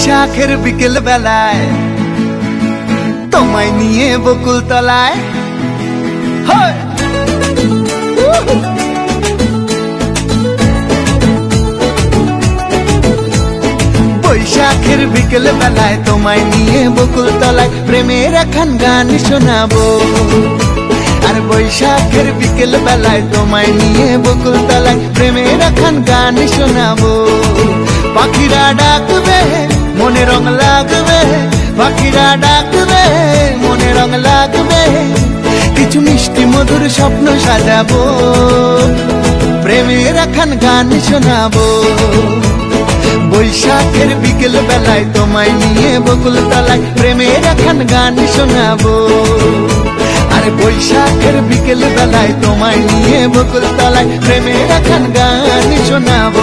বৈশাখের বিকেল বেলায় তোমায় নিয়ে বকুল তলায় বৈশাখের বিকেল বেলায় তোমায় নিয়ে বকুল তলায় প্রেমের একখান গান শোনাবো। আর বৈশাখের বিকেল বেলায় তোমায় নিয়ে বকুল তলায় প্রেমের একখান গান শোনাবো। পাখিরা ডাকবে মনে রং লাগবে, পাখিরা ডাকবে মনে রং লাগবে, কিছু মিষ্টি মধুর স্বপ্ন সাজাবো, প্রেমের একখান গান শোনাবো। বৈশাখের বিকেল বেলায় তোমায় নিয়ে বকুল তলায় প্রেমের একখান গান শোনাবো। আরে বৈশাখের বিকেল বেলায় তোমায় নিয়ে বকুল তলায় প্রেমের একখান গান শোনাবো।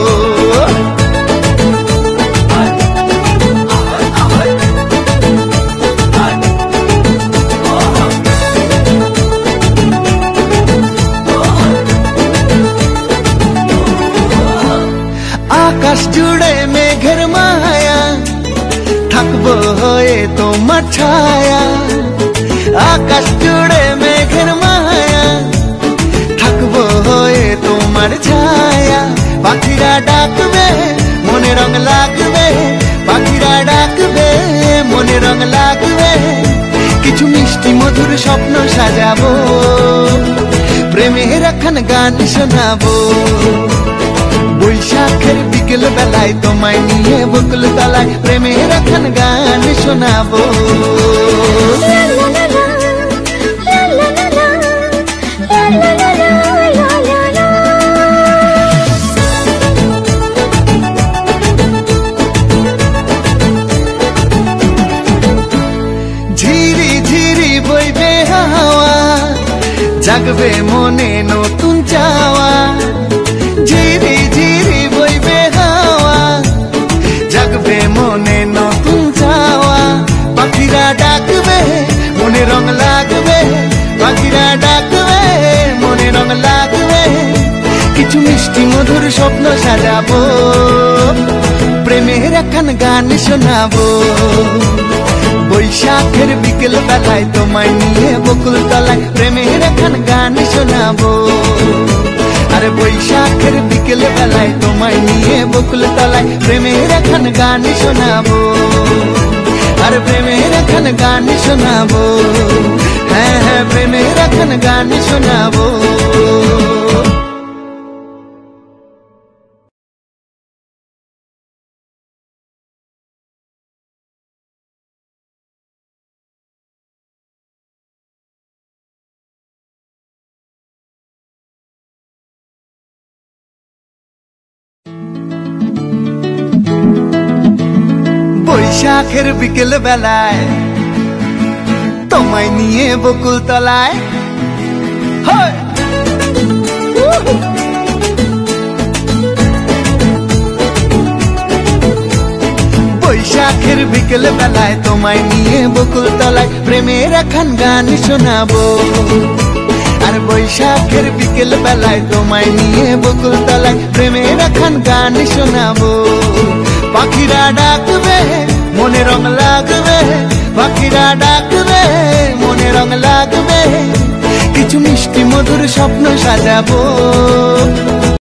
আকাশ জুড়ে মেঘের মায়া থাকবো হয়ে তোমার ছায়া, আকাশ জুড়ে মেঘের মায়া থাকবো হয়ে তোমার ছায়া। পাখিরা ডাকবে মনে রং লাগবে, পাখিরা ডাকবে মনে রং লাগবে, কিছু মিষ্টি মধুর স্বপ্ন সাজাবো, প্রেমের একখান গান শোনাবো। বৈশাখের বিকেল বেলায় তোমায় নিয়ে বকুল তলায় প্রেমের একখান গান শোনাবো। ঝিরি ঝিরি বইবে হাওয়া জাগবে মনে নতুন চাওয়া, ঝিরি ঝিরি বইবে হাওয়া জাগবে মনে নতুন চাওয়া। পাখিরা ডাকবে মনে রং লাগবে, পাখিরা ডাকবে মনে রং লাগবে, কিছু মিষ্টি মধুর স্বপ্ন সাজাবো, প্রেমের একখান গান শোনাবো। বৈশাখের বিকেল বেলায় তোমায় নিয়ে বকুল তলায় প্রেমের একখান গান শোনাবো। আরে বৈশাখের বিকেল বেলায় তোমায় নিয়ে বকুল তলায় প্রেমের একখান গান শোনাবো। আর প্রেমের একখান গান শোনাবো, হ্যাঁ হ্যাঁ প্রেমের একখান গান শোনাবো। বৈশাখের বিকেল বেলায় তোমায় নিয়ে বকুল তলায় বৈশাখের বিকেল বেলায় তোমায় নিয়ে বকুল তলায় প্রেমের একখান গান শোনাবো। আর বৈশাখের বিকেল বেলায় তোমায় নিয়ে বকুল তলায় প্রেমের একখান গান শোনাবো। পাখিরা ডাকবে মনে রং লাগবে, পাখিরা ডাকবে মনে রং লাগবে, কিছু মিষ্টি মধুর স্বপ্ন সাজাবো,